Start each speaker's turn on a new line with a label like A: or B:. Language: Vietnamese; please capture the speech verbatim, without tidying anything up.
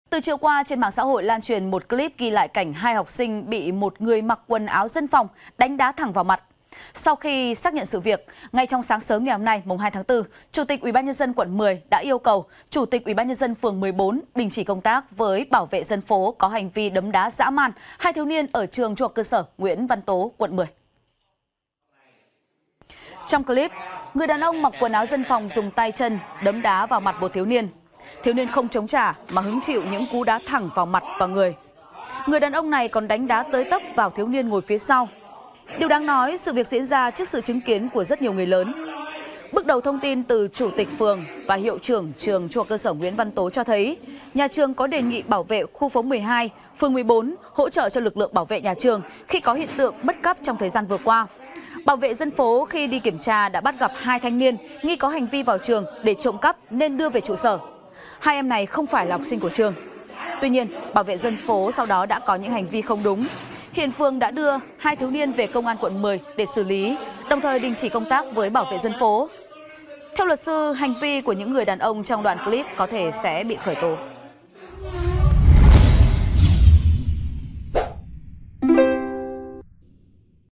A: Từ chiều qua, trên mạng xã hội lan truyền một clip ghi lại cảnh hai học sinh bị một người mặc quần áo dân phòng đánh đá thẳng vào mặt. Sau khi xác nhận sự việc, ngay trong sáng sớm ngày hôm nay, mùng hai tháng tư, Chủ tịch Ủy ban nhân dân quận mười đã yêu cầu Chủ tịch Ủy ban nhân dân phường mười bốn đình chỉ công tác với bảo vệ dân phố có hành vi đấm đá dã man hai thiếu niên ở trường trung học cơ sở Nguyễn Văn Tố, quận mười. Trong clip, người đàn ông mặc quần áo dân phòng dùng tay chân đấm đá vào mặt một thiếu niên. Thiếu niên không chống trả mà hứng chịu những cú đá thẳng vào mặt và người. Người đàn ông này còn đánh đá tới tấp vào thiếu niên ngồi phía sau. Điều đáng nói, sự việc diễn ra trước sự chứng kiến của rất nhiều người lớn. Bước đầu thông tin từ Chủ tịch phường và hiệu trưởng trường trung học cơ sở Nguyễn Văn Tố cho thấy, nhà trường có đề nghị bảo vệ khu phố mười hai, phường mười bốn hỗ trợ cho lực lượng bảo vệ nhà trường khi có hiện tượng mất cắp trong thời gian vừa qua. Bảo vệ dân phố khi đi kiểm tra đã bắt gặp hai thanh niên nghi có hành vi vào trường để trộm cắp nên đưa về trụ sở. Hai em này không phải là học sinh của trường. Tuy nhiên, bảo vệ dân phố sau đó đã có những hành vi không đúng. Hiện phường đã đưa hai thiếu niên về công an quận mười để xử lý, đồng thời đình chỉ công tác với bảo vệ dân phố. Theo luật sư, hành vi của những người đàn ông trong đoạn clip có thể sẽ bị khởi tố.